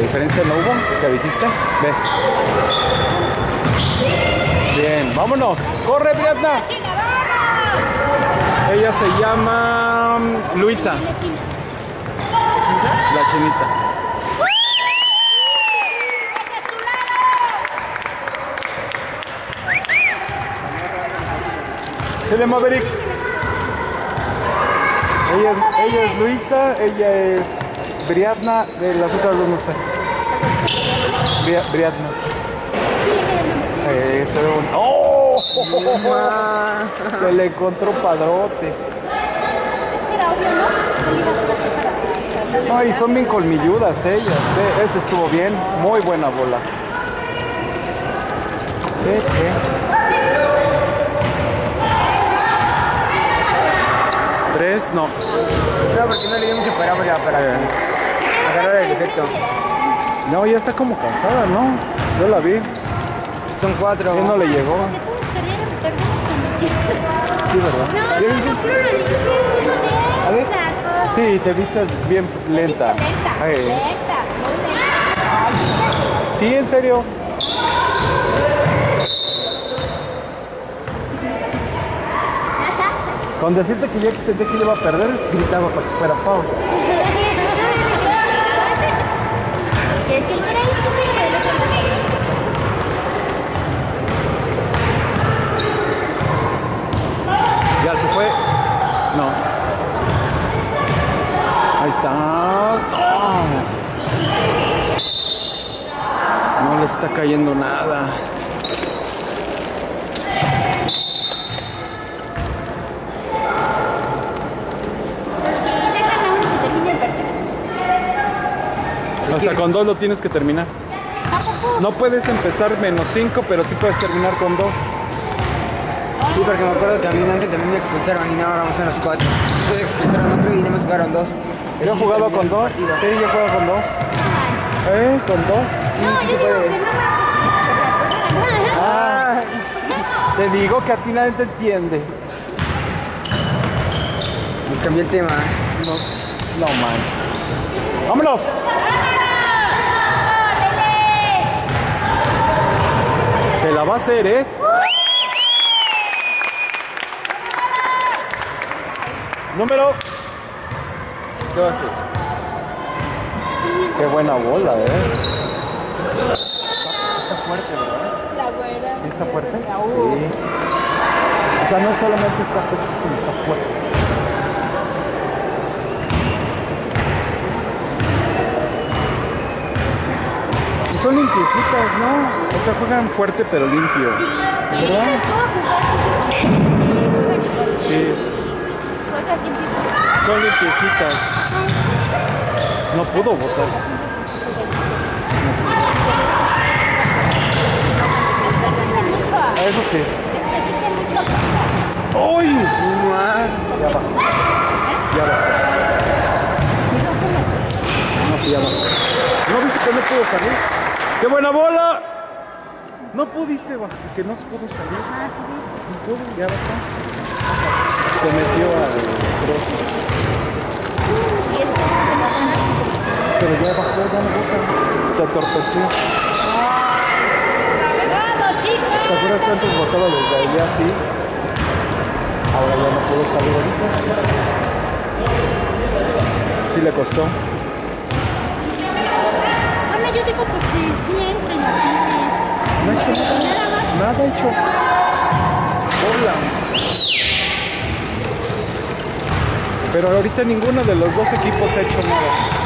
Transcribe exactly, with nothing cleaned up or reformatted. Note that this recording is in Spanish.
diferencia no hubo, ¿qué dijiste? Ve. Bien, vámonos. ¡Corre, Briatna! Ella se llama Luisa. La chinita. Chile Mavericks. Ella, ella es Luisa, ella es Briatna, de las otras dos no sé. Bri Briatna. Eh, se ve un... ¡Oh! Se le encontró padrote. Ay, son bien colmilludas ellas. Ese estuvo bien, muy buena bola. ¿Qué? ¿Qué? Tres, no. No, porque no le dimos que parar para, para agarrar el efecto. No, ya está como cansada, ¿no? Yo la vi. Son cuatro. ¿Quién no le llegó? Sí, ¿verdad? A ver. Sí, te viste bien lenta. Ay. Sí, en serio. Con decirte que ya que senté que le iba a perder, gritaba para que fuera foul. ¿Ya se fue? No. Ahí está. Oh. No le está cayendo nada. Hasta con dos lo tienes que terminar. No puedes empezar menos cinco, pero sí puedes terminar con dos. Sí, porque me acuerdo que a mí antes también me expulsaron y ahora vamos a los cuatro. Después expulsaron otro y nada más jugaron dos. ¿Yo he jugado con dos? Sí, yo he jugado con dos. ¿Eh? ¿Con dos? Sí, sí se puede. Ah, te digo que a ti nadie te entiende. Nos cambié el tema. No, no manches. ¡Vámonos! Se la va a hacer, ¿eh? Número doce. Qué buena bola, ¿eh? Está, está fuerte, ¿verdad? La buena. ¿Sí está fuerte? Sí. O sea, no solamente está pesísimo, está fuerte. Y son limpiecitas, ¿no? O sea, juegan fuerte pero limpio. ¿Verdad? Sí. Son limpiecitas. No pudo botar. Eso sí. ¡Uy! Ya va. Ya va. No, ya va. ¿No viste que no pudo salir? ¡Qué buena bola! No pudiste, va. Que no se pudo salir. No pudo, ya va. Se metió al trozo. Pero ya bajó, ya no bota. Se atorpeció. ¿Te acuerdas que antes botaba desde allá así? Ahora ya no pudo salir ahorita. Sí le costó. Bueno, yo digo porque sí entra en la pibe. No ha hecho nada. Nada más. Nada ha hecho. Hola. Pero ahorita ninguno de los dos equipos ha hecho nada.